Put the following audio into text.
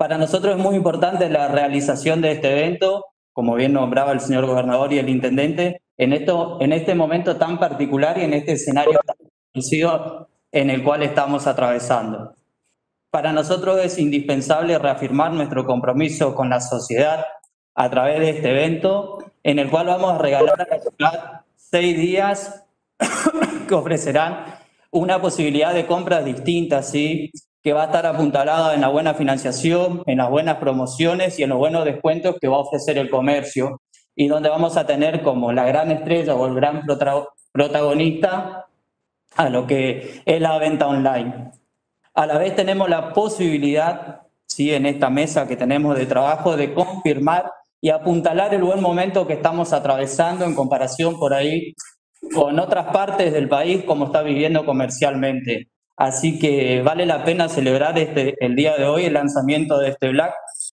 Para nosotros es muy importante la realización de este evento, como bien nombraba el señor gobernador y el intendente, en este momento tan particular y en este escenario tan conocido en el cual estamos atravesando. Para nosotros es indispensable reafirmar nuestro compromiso con la sociedad a través de este evento, en el cual vamos a regalar a la ciudad 6 días que ofrecerán una posibilidad de compras distintas, ¿sí? Que va a estar apuntalada en la buena financiación, en las buenas promociones y en los buenos descuentos que va a ofrecer el comercio, y donde vamos a tener como la gran estrella o el gran protagonista a lo que es la venta online. A la vez tenemos la posibilidad, ¿sí? En esta mesa que tenemos de trabajo, de confirmar y apuntalar el buen momento que estamos atravesando en comparación por ahí con otras partes del país como está viviendo comercialmente. Así que vale la pena celebrar el día de hoy el lanzamiento de este Black